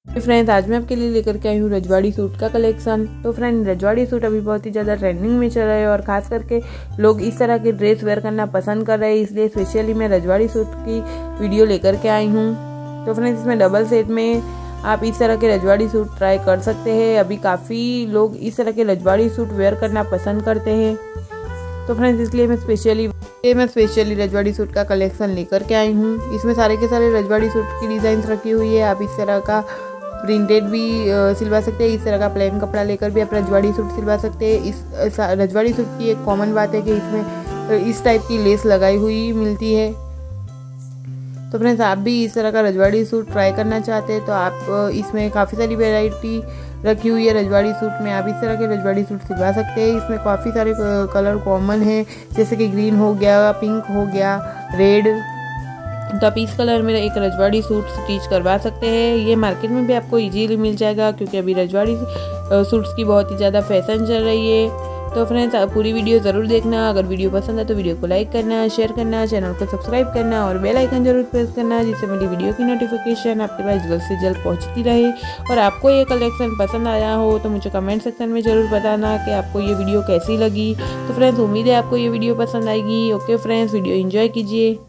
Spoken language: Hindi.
फ्रेंड्स आज मैं आपके लिए लेकर के आई हूँ रजवाड़ी सूट का कलेक्शन। तो फ्रेंड रजवाड़ी सूट अभी बहुत ही ज़्यादा ट्रेंडिंग में चल रहा है और ख़ास करके लोग इस तरह के ड्रेस वेयर करना पसंद कर रहे हैं, इसलिए स्पेशली मैं रजवाड़ी सूट की वीडियो लेकर के आई हूँ। तो फ्रेंड्स इसमें डबल सेट में आप इस तरह के रजवाड़ी सूट ट्राई कर सकते हैं। अभी काफ़ी लोग इस तरह के रजवाड़ी सूट वेयर करना पसंद करते हैं। तो फ्रेंड्स इसलिए मैं स्पेशली रजवाड़ी सूट का कलेक्शन लेकर के आई हूँ। इसमें सारे के सारे रजवाड़ी सूट की डिज़ाइन रखी हुई है। आप इस तरह का प्रिंटेड भी सिलवा सकते हैं, इस तरह का प्लेन कपड़ा लेकर भी आप रजवाड़ी सूट सिलवा सकते हैं। इस रजवाड़ी सूट की एक कॉमन बात है कि इसमें इस टाइप की लेस लगाई हुई मिलती है। तो फ्रेंड्स आप भी इस तरह का रजवाड़ी सूट ट्राई करना चाहते हैं तो आप इसमें काफ़ी सारी वैरायटी रखी हुई है रजवाड़ी सूट में। आप इस तरह के रजवाड़ी सूट सिलवा सकते हैं। इसमें काफ़ी सारे कलर कॉमन है, जैसे कि ग्रीन हो गया, पिंक हो गया, रेड। तो आप इस कलर में एक रजवाड़ी सूट स्टिच करवा सकते हैं। ये मार्केट में भी आपको इजीली मिल जाएगा क्योंकि अभी रजवाड़ी सूट्स की बहुत ही ज़्यादा फैशन चल रही है। तो फ्रेंड्स आप पूरी वीडियो ज़रूर देखना। अगर वीडियो पसंद है तो वीडियो को लाइक करना, शेयर करना, चैनल को सब्सक्राइब करना और बेल आइकन जरूर प्रेस करना, जिससे मेरी वीडियो की नोटिफिकेशन आपके पास जल्द से जल्द पहुंचती रहे। और आपको ये कलेक्शन पसंद आया हो तो मुझे कमेंट सेक्शन में ज़रूर बताना कि आपको ये वीडियो कैसी लगी। तो फ्रेंड्स उम्मीद है आपको ये वीडियो पसंद आएगी। ओके फ्रेंड्स, वीडियो एंजॉय कीजिए।